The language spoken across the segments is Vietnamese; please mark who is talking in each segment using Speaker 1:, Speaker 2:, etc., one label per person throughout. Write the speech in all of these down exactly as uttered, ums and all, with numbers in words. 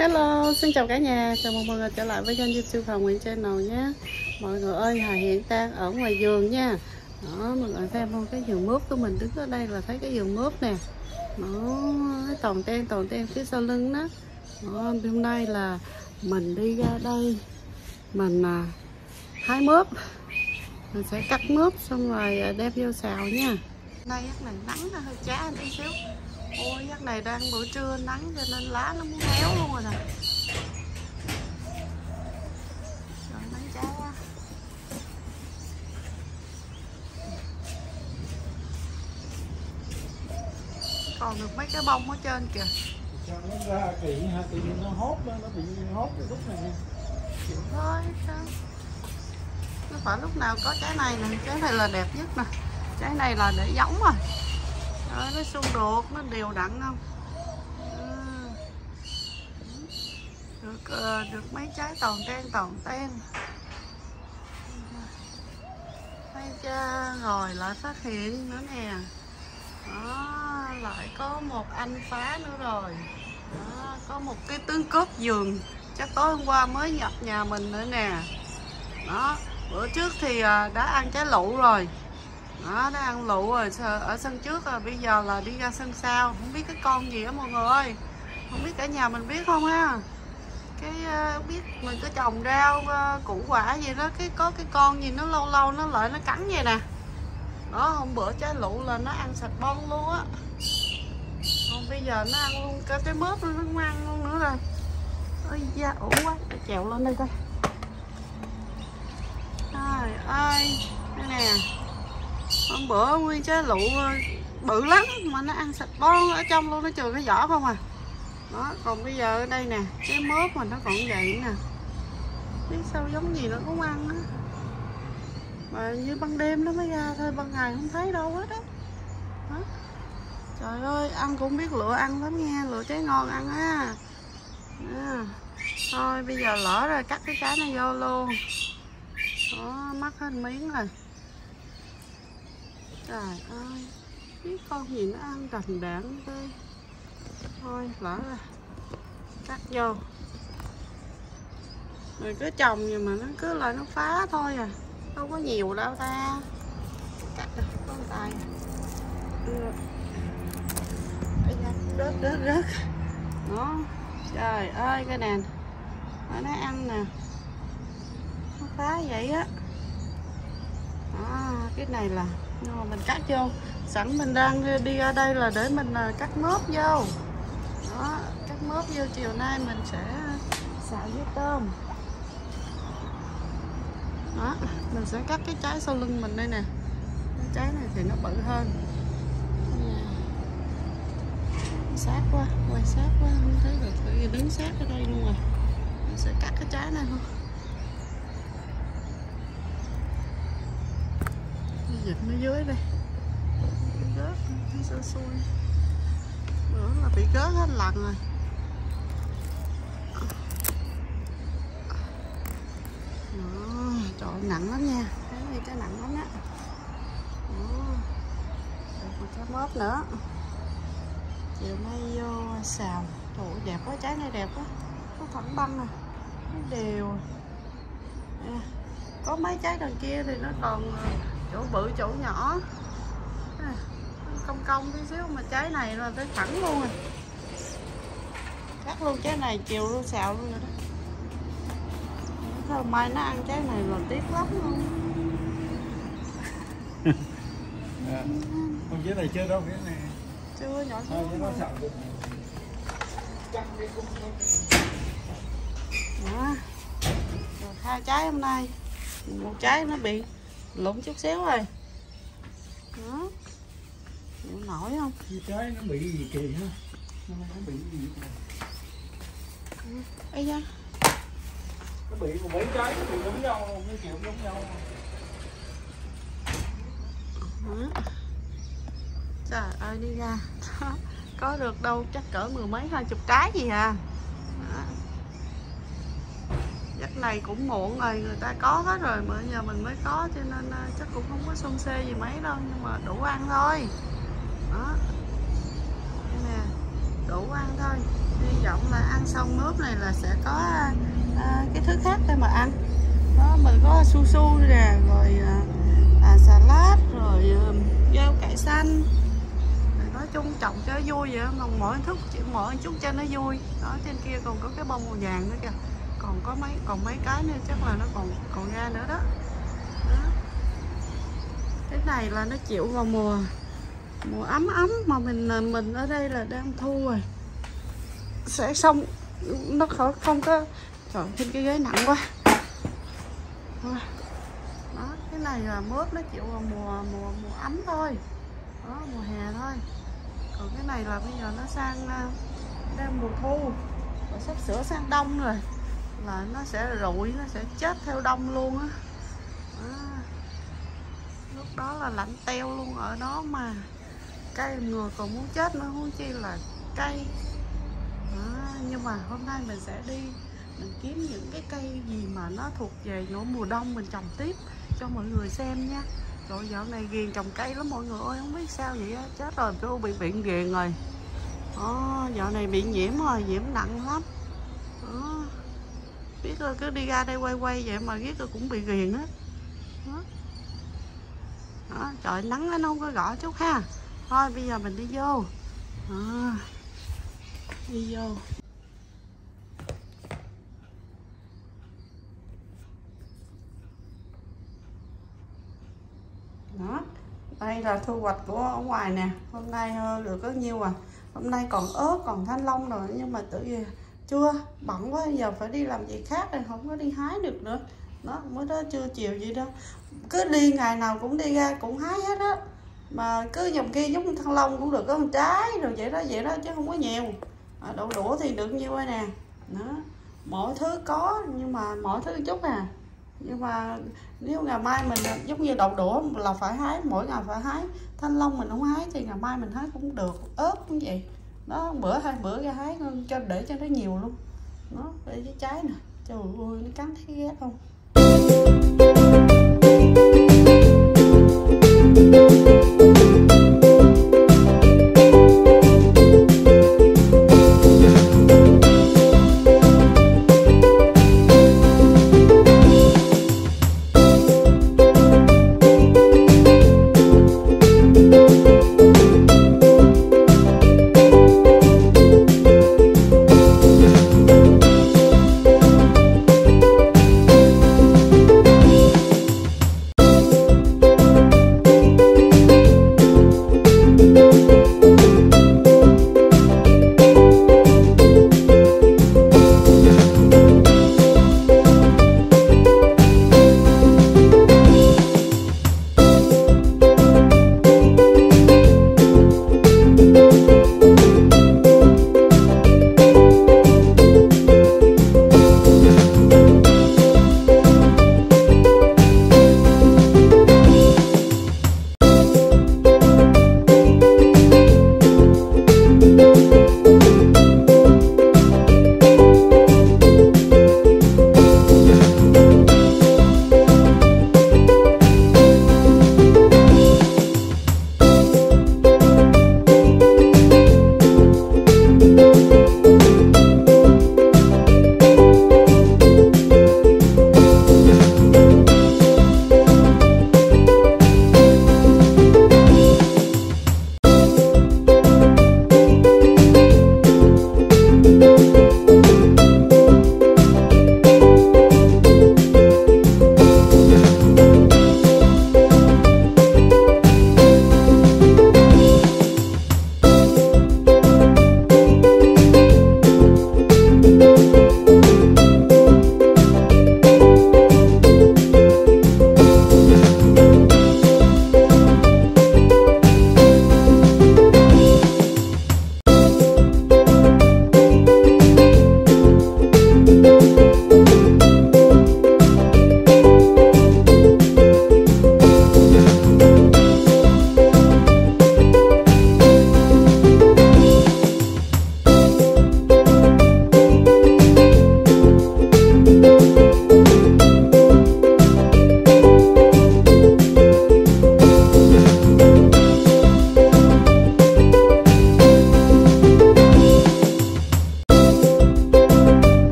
Speaker 1: Hello, xin chào cả nhà, chào mừng mọi người trở lại với kênh YouTube Hồng Nguyễn Channel nhé. Mọi người ơi, Hà hiện đang ở ngoài vườn nha. Đó, mọi người xem không, cái vườn mướp của mình đứng ở đây là thấy cái vườn mướp nè. Nó cái toàn ten toàn ten phía sau lưng đó. Đó, hôm nay là mình đi ra đây, mình à, hái mướp, mình sẽ cắt mướp xong rồi đem vô xào nha. Nay giấc này nắng nó hơi chá tí xíu. Ôi giấc này đang buổi trưa nắng cho nên lá nó muốn héo luôn rồi nè. Trời nắng chá quá. Còn được mấy cái bông ở trên kìa.
Speaker 2: Sao nó ra kỳ ha, tự nhiên nó hốt đó, nó bị hốt cái lúc này nè.
Speaker 1: Chịu thôi sao. Nó phải lúc nào có trái này nè, trái này là đẹp nhất nè. Trái này là để giống rồi. Đó, nó xung đột, nó đều đặn không. Được, được mấy trái toàn ten toàn ten. Thấy chưa, rồi lại phát hiện nữa nè. Đó, lại có một anh phá nữa rồi. Đó, có một cái tướng cướp vườn chắc tối hôm qua mới nhập nhà mình nữa nè. Đó, bữa trước thì đã ăn trái lụ rồi. Đó, đã ăn lụ rồi ở sân trước rồi, bây giờ là đi ra sân sau. Không biết cái con gì á mọi người ơi. Không biết cả nhà mình biết không ha. Cái uh, biết mình có trồng rau uh, củ quả gì đó, cái có cái con gì nó lâu lâu nó lại nó cắn vậy nè. Đó, hôm bữa trái lụ là nó ăn sạch bon luôn á. Còn bây giờ nó ăn luôn cả trái mướp nó cũng ăn luôn nữa rồi. Ôi da, ủ quá, để trèo lên đây coi. Trời ơi, đây nè. Hôm bữa nguyên trái lụ bự lắm mà nó ăn sạch bon ở trong luôn, nó trừ cái vỏ không à. Đó, còn bây giờ ở đây nè, cái mướp mà nó còn vậy nè. Biết sao giống gì nó cũng ăn á. Mà như ban đêm nó mới ra thôi, ban ngày không thấy đâu hết á. Đó. Trời ơi, ăn cũng biết lựa ăn lắm nha, lựa trái ngon ăn á. Đó. Thôi bây giờ lỡ rồi cắt cái trái này vô luôn. Đó, mất hết miếng rồi. Trời ơi, biết con gì nó ăn đành đạn thôi. Thôi lỡ rồi cắt vô rồi cứ trồng nhưng mà nó cứ lại nó phá thôi à, đâu có nhiều đâu ta. Cắt rồi có tay rớt rớt rớt đó. Trời ơi cái nè nó ăn nè, nó phá vậy á. Đó, cái này là nhưng mà mình cắt vô sẵn, mình đang đi ra đây là để mình cắt mướp vô. Đó, cắt mướp vô chiều nay mình sẽ xào với tôm. Đó, mình sẽ cắt cái trái sau lưng mình đây nè. Cái trái này thì nó bự hơn. Sát quá, quay sát quá, không thấy được, phải đứng sát ở đây luôn rồi. Mình sẽ cắt cái trái này thôi. Dịch nó dưới đây. Rớt, nó sơ xui. Bữa là bị rớt hết lần rồi. Đó, trời nặng lắm nha, cái này cái nặng lắm á. Được một cái mớp nữa. Chiều nay vô xào. Trời ơi, đẹp quá, trái này đẹp quá. Nó thẳng băng à, nó đều à. Có mấy trái đằng kia thì nó còn chỗ bự chỗ nhỏ à, cong cong tí xíu, mà trái này là tới thẳng luôn rồi. Cắt luôn trái này chiều luôn xào luôn rồi đó. Thôi mai nó ăn trái này là tiếc lắm luôn.
Speaker 2: À, con trái này chưa đâu, cái này
Speaker 1: chưa, nhỏ xíu.
Speaker 2: Nó xạo được.
Speaker 1: Đó. Rồi hai trái hôm nay, một trái nó bị lủng chút xíu rồi. Đó. Chịu nổi không?
Speaker 2: Trái nó bị gì kỳ ha. Nó bị gì vậy?
Speaker 1: Ây da.
Speaker 2: Nó bị một mấy trái nó bị giống nhau luôn, cái kiểu giống nhau.
Speaker 1: Đó. Trời ơi đi ra. Có được đâu, chắc cỡ mười mấy hai chục trái gì à. Đó. Giấc này cũng muộn rồi, người ta có hết rồi mà giờ mình mới có, cho nên chắc cũng không có xôn xê gì mấy đâu, nhưng mà đủ ăn thôi. Đó. Đây nè, đủ ăn thôi. Hy vọng là ăn xong mướp này là sẽ có à, cái thứ khác để mà ăn. Đó, mình có su su nè, rồi à, à, salad, rồi à, rau cải xanh. Rồi nói chung trồng cho vui vậy, mà mỗi thức chỉ mỗi chút cho nó vui. Đó, trên kia còn có cái bông màu vàng nữa kìa, còn có mấy còn mấy cái nữa, chắc là nó còn còn ra nữa đó. Đó. Cái này là nó chịu vào mùa mùa ấm ấm, mà mình mình ở đây là đang thu rồi, sẽ xong nó khỏi không có. Trời, trên cái ghế nặng quá. Đó, cái này là mướp nó chịu vào mùa mùa mùa ấm thôi, đó, mùa hè thôi. Còn cái này là bây giờ nó sang đang mùa thu, và sắp sửa sang đông rồi, là nó sẽ rụi, nó sẽ chết theo đông luôn á. Lúc đó là lạnh teo luôn ở đó, mà cây người còn muốn chết nữa, huống chi là cây. À, nhưng mà hôm nay mình sẽ đi mình kiếm những cái cây gì mà nó thuộc về nửa mùa đông mình trồng tiếp cho mọi người xem nha. Rồi dạo này ghiền trồng cây lắm mọi người ơi, không biết sao vậy á, chết rồi, tôi bị bệnh ghiền rồi. À, dạo này bị nhiễm rồi, nhiễm nặng lắm. À, biết rồi, cứ đi ra đây quay quay vậy mà biết rồi cũng bị ghiền á. Đó. Đó, trời nắng nó không có rõ chút ha. Thôi bây giờ mình đi vô. À, đi vô. Đó, đây là thu hoạch của ở ngoài nè. Hôm nay được có nhiêu à. Hôm nay còn ớt, còn thanh long rồi, nhưng mà tự nhiên chưa bận quá, giờ phải đi làm gì khác rồi, không có đi hái được nữa. Đó, mới đó trưa chiều gì đó, cứ đi ngày nào cũng đi ra cũng hái hết á. Mà cứ dòng kia giống thanh long cũng được có một trái rồi vậy đó, vậy đó chứ không có nhiều. À, đậu đũa thì được nhiêu đây nè. Đó, mọi thứ có, nhưng mà mọi thứ chút à. Nhưng mà nếu ngày mai mình giống như đậu đũa là phải hái, mỗi ngày phải hái. Thanh long mình không hái thì ngày mai mình hái cũng được, ớt cũng vậy. Đó, bữa hai bữa ra hái cho để cho nó nhiều luôn. Đó, để cái trái nè, trời ơi nó cắn thấy ghét không.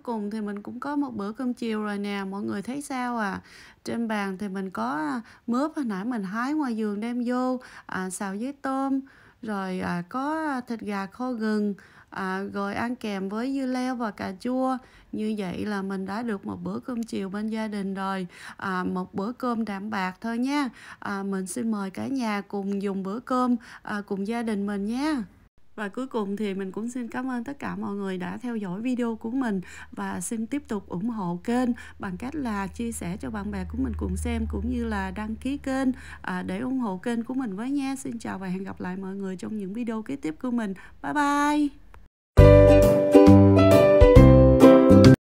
Speaker 1: cùng thì mình cũng có một bữa cơm chiều rồi nè, mọi người thấy sao à? Trên bàn thì mình có mướp hồi nãy mình hái ngoài vườn đem vô, à, xào với tôm, rồi à, có thịt gà kho gừng, à, rồi ăn kèm với dưa leo và cà chua. Như vậy là mình đã được một bữa cơm chiều bên gia đình rồi, à, một bữa cơm đạm bạc thôi nha. À, mình xin mời cả nhà cùng dùng bữa cơm à, cùng gia đình mình nha. Và cuối cùng thì mình cũng xin cảm ơn tất cả mọi người đã theo dõi video của mình và xin tiếp tục ủng hộ kênh bằng cách là chia sẻ cho bạn bè của mình cùng xem, cũng như là đăng ký kênh à, để ủng hộ kênh của mình với nha. Xin chào và hẹn gặp lại mọi người trong những video kế tiếp của mình. Bye bye!